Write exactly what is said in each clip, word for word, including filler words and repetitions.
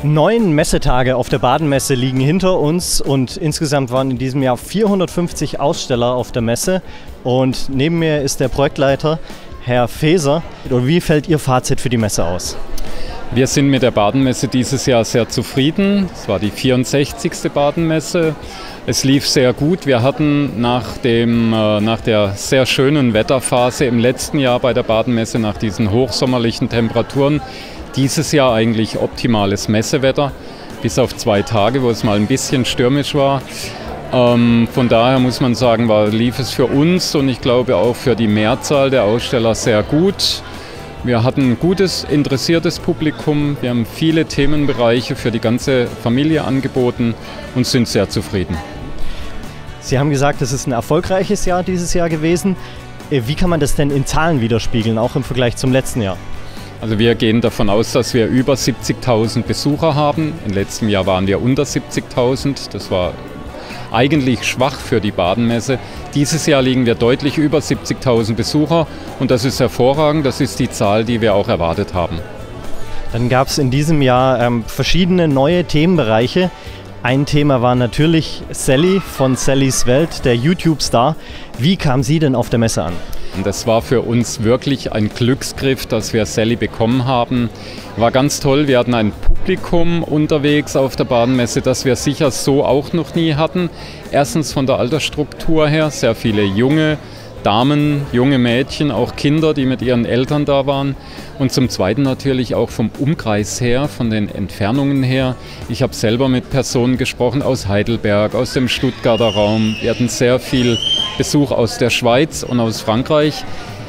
Neun Messetage auf der Baden-Messe liegen hinter uns und insgesamt waren in diesem Jahr vierhundertfünfzig Aussteller auf der Messe. Und neben mir ist der Projektleiter, Herr Feser. Wie fällt Ihr Fazit für die Messe aus? Wir sind mit der Baden-Messe dieses Jahr sehr zufrieden. Es war die vierundsechzigste Baden-Messe. Es lief sehr gut. Wir hatten nach, dem, äh, nach der sehr schönen Wetterphase im letzten Jahr bei der Baden-Messe, nach diesen hochsommerlichen Temperaturen, dieses Jahr eigentlich optimales Messewetter, bis auf zwei Tage, wo es mal ein bisschen stürmisch war. Ähm, von daher muss man sagen, war, lief es für uns und ich glaube auch für die Mehrzahl der Aussteller sehr gut. Wir hatten ein gutes, interessiertes Publikum. Wir haben viele Themenbereiche für die ganze Familie angeboten und sind sehr zufrieden. Sie haben gesagt, es ist ein erfolgreiches Jahr dieses Jahr gewesen. Wie kann man das denn in Zahlen widerspiegeln, auch im Vergleich zum letzten Jahr? Also wir gehen davon aus, dass wir über siebzigtausend Besucher haben. Im letzten Jahr waren wir unter siebzigtausend. Das war eigentlich schwach für die Baden-Messe. Dieses Jahr liegen wir deutlich über siebzigtausend Besucher und das ist hervorragend. Das ist die Zahl, die wir auch erwartet haben. Dann gab es in diesem Jahr ähm, verschiedene neue Themenbereiche. Ein Thema war natürlich Sally von Sallys Welt, der YouTube-Star. Wie kam sie denn auf der Messe an? Und das war für uns wirklich ein Glücksgriff, dass wir Sally bekommen haben. War ganz toll, wir hatten ein Publikum unterwegs auf der Baden-Messe, das wir sicher so auch noch nie hatten. Erstens von der Altersstruktur her, sehr viele junge Damen, junge Mädchen, auch Kinder, die mit ihren Eltern da waren. Und zum Zweiten natürlich auch vom Umkreis her, von den Entfernungen her. Ich habe selber mit Personen gesprochen aus Heidelberg, aus dem Stuttgarter Raum. Wir hatten sehr viel Besuch aus der Schweiz und aus Frankreich.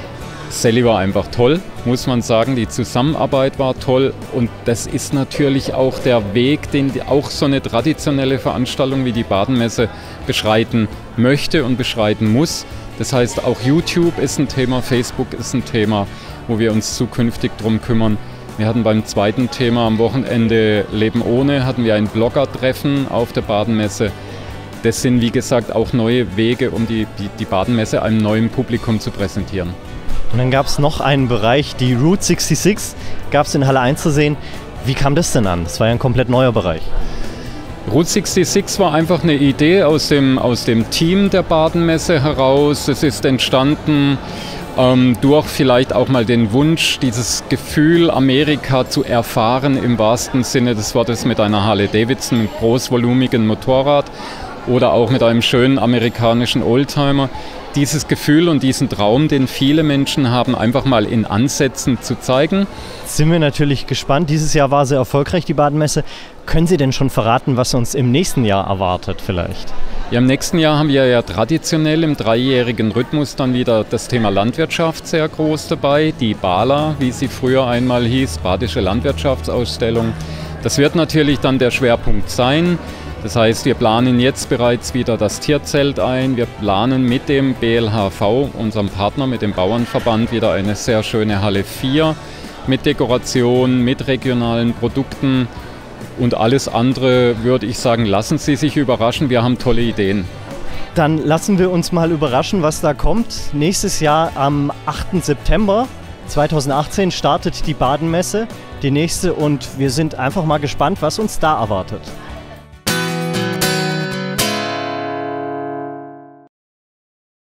Sally war einfach toll, muss man sagen. Die Zusammenarbeit war toll und das ist natürlich auch der Weg, den auch so eine traditionelle Veranstaltung wie die Baden-Messe beschreiten möchte und beschreiten muss. Das heißt, auch YouTube ist ein Thema, Facebook ist ein Thema, wo wir uns zukünftig drum kümmern. Wir hatten beim zweiten Thema am Wochenende Leben ohne, hatten wir ein Blogger-Treffen auf der Baden-Messe. Das sind, wie gesagt, auch neue Wege, um die, die, die Baden-Messe einem neuen Publikum zu präsentieren. Und dann gab es noch einen Bereich, die Route sechsundsechzig, gab es in Halle eins zu sehen. Wie kam das denn an? Das war ja ein komplett neuer Bereich. Route sechsundsechzig war einfach eine Idee aus dem, aus dem Team der Baden-Messe heraus. Es ist entstanden ähm, durch vielleicht auch mal den Wunsch, dieses Gefühl Amerika zu erfahren im wahrsten Sinne des Wortes mit einer Harley-Davidson, mit großvolumigen Motorrad oder auch mit einem schönen amerikanischen Oldtimer. Dieses Gefühl und diesen Traum, den viele Menschen haben, einfach mal in Ansätzen zu zeigen. Jetzt sind wir natürlich gespannt. Dieses Jahr war sehr erfolgreich, die Baden-Messe. Können Sie denn schon verraten, was uns im nächsten Jahr erwartet vielleicht? Ja, im nächsten Jahr haben wir ja traditionell im dreijährigen Rhythmus dann wieder das Thema Landwirtschaft sehr groß dabei. Die BALA, wie sie früher einmal hieß, Badische Landwirtschaftsausstellung. Das wird natürlich dann der Schwerpunkt sein. Das heißt, wir planen jetzt bereits wieder das Tierzelt ein. Wir planen mit dem B L H V, unserem Partner, mit dem Bauernverband, wieder eine sehr schöne Halle vier mit Dekoration, mit regionalen Produkten. Und alles andere, würde ich sagen, lassen Sie sich überraschen. Wir haben tolle Ideen. Dann lassen wir uns mal überraschen, was da kommt. Nächstes Jahr am achten September zweitausendachtzehn startet die Baden-Messe, die nächste. Und wir sind einfach mal gespannt, was uns da erwartet.